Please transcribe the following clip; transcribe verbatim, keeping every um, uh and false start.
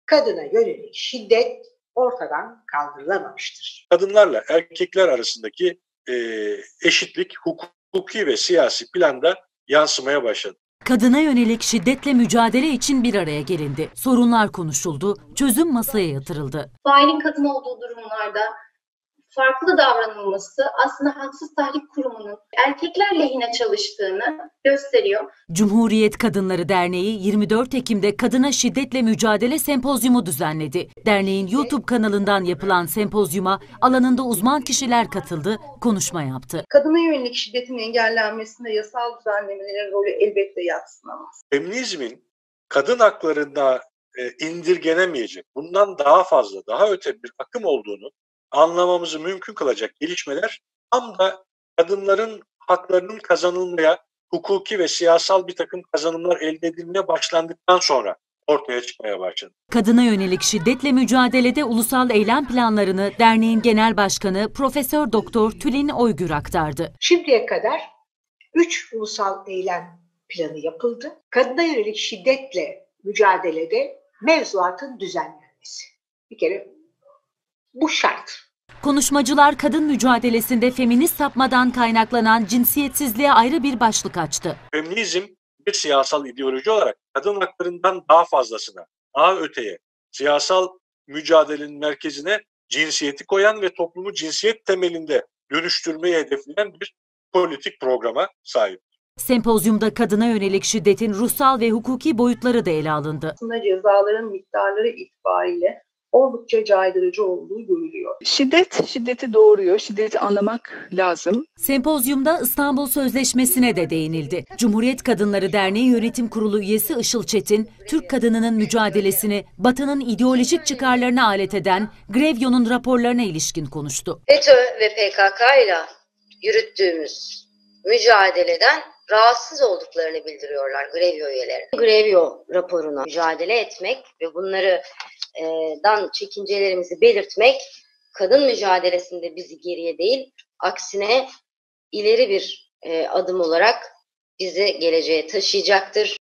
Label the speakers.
Speaker 1: kadına yönelik şiddet ortadan kaldırılamamıştır.
Speaker 2: Kadınlarla erkekler arasındaki e, eşitlik hukuki ve siyasi planda yansımaya başladı.
Speaker 3: Kadına yönelik şiddetle mücadele için bir araya gelindi. Sorunlar konuşuldu, çözüm masaya yatırıldı.
Speaker 4: Failin kadın olduğu durumlarda farklı davranılması aslında Haksız Tahrik Kurumu'nun erkekler lehine çalıştığını gösteriyor.
Speaker 3: Cumhuriyet Kadınları Derneği yirmi dört Ekim'de Kadına Şiddetle Mücadele Sempozyumu düzenledi. Derneğin YouTube kanalından yapılan sempozyuma alanında uzman kişiler katıldı, konuşma yaptı.
Speaker 5: Kadına yönelik şiddetin engellenmesinde yasal düzenlemelerin rolü elbette yadsınamaz.
Speaker 2: Feminizmin kadın haklarında e, indirgenemeyecek, bundan daha fazla, daha öte bir akım olduğunu anlamamızı mümkün kılacak gelişmeler tam da kadınların haklarının kazanılmaya, hukuki ve siyasal bir takım kazanımlar elde edilmeye başlandıktan sonra ortaya çıkmaya başladı.
Speaker 3: Kadına yönelik şiddetle mücadelede ulusal eylem planlarını derneğin genel başkanı Profesör Doktor Tülin Oygür aktardı.
Speaker 1: Şimdiye kadar üç ulusal eylem planı yapıldı. Kadına yönelik şiddetle mücadelede mevzuatın düzenlenmesi. Bir kere bu şart.
Speaker 3: Konuşmacılar kadın mücadelesinde feminist sapmadan kaynaklanan cinsiyetsizliğe ayrı bir başlık açtı.
Speaker 2: Feminizm bir siyasal ideoloji olarak kadın haklarından daha fazlasına, daha öteye, siyasal mücadelenin merkezine cinsiyeti koyan ve toplumu cinsiyet temelinde dönüştürmeyi hedefleyen bir politik programa sahip.
Speaker 3: Sempozyumda kadına yönelik şiddetin ruhsal ve hukuki boyutları da ele alındı.
Speaker 5: Aslında cezaların miktarları itibariyle oldukça caydırıcı olduğu görülüyor.
Speaker 6: Şiddet, şiddeti doğuruyor. Şiddeti anlamak lazım.
Speaker 3: Sempozyumda İstanbul Sözleşmesi'ne de değinildi. Cumhuriyet Kadınları Derneği Yönetim Kurulu üyesi Işıl Çetin, Türk kadınının mücadelesini Batı'nın ideolojik çıkarlarına alet eden Grevio'nun raporlarına ilişkin konuştu.
Speaker 7: FETÖ ve P K K ile yürüttüğümüz mücadeleden rahatsız olduklarını bildiriyorlar Grevio üyeleri. Grevio raporuna mücadele etmek ve bunları dan çekincelerimizi belirtmek kadın mücadelesinde bizi geriye değil, aksine ileri bir e, adım olarak bizi geleceğe taşıyacaktır.